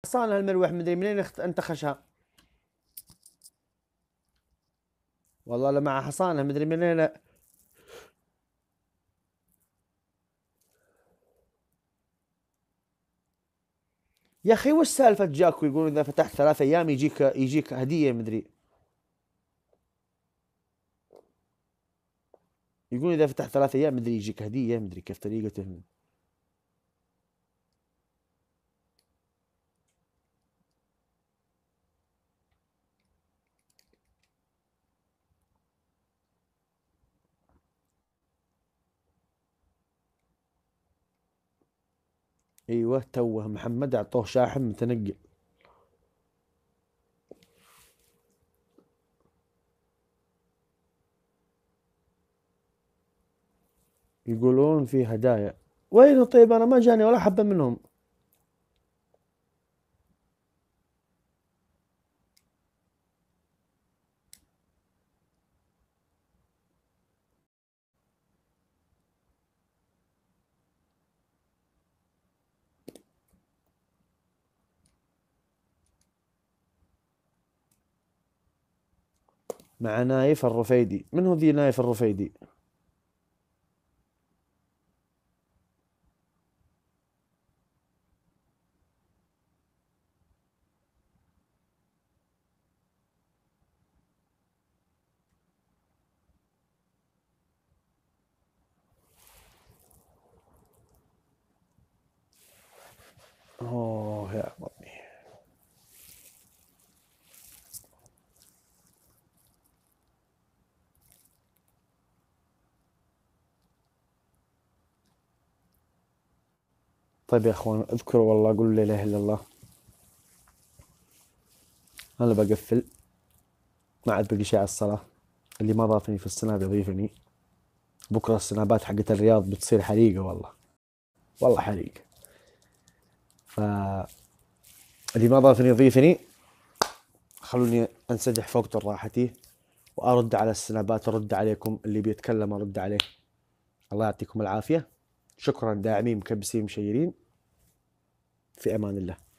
حصان هالمروح مدري منين انتخشها. والله لمع حصانه مدري منين. يا اخي وش سالفة جاكو يقولون اذا فتحت 3 ايام يجيك هدية مدري. يقول اذا فتحت 3 ايام مدري يجيك هدية مدري كيف طريقته. ايوه توه محمد اعطوه شاحن متنقل. يقولون في هدايا. وين طيب انا ما جاني ولا حبة منهم. مع نايف الرفيدي. من هو ذي نايف الرفيدي؟ اوه يا ربي. طيب يا اخوان اذكروا والله قولوا لا اله الا الله. انا بقفل. ما عاد بقي شيء على الصلاة. اللي ما ضافني في السناب يضيفني. بكرة السنابات حقت الرياض بتصير حريقة والله. والله حريقة. فاللي ما ضافني يضيفني. خلوني انسدح فوق طر راحتي. وارد على السنابات ارد عليكم اللي بيتكلم ارد عليه. الله يعطيكم العافية. شكرا داعمين مكبسين مشيرين. في امان الله.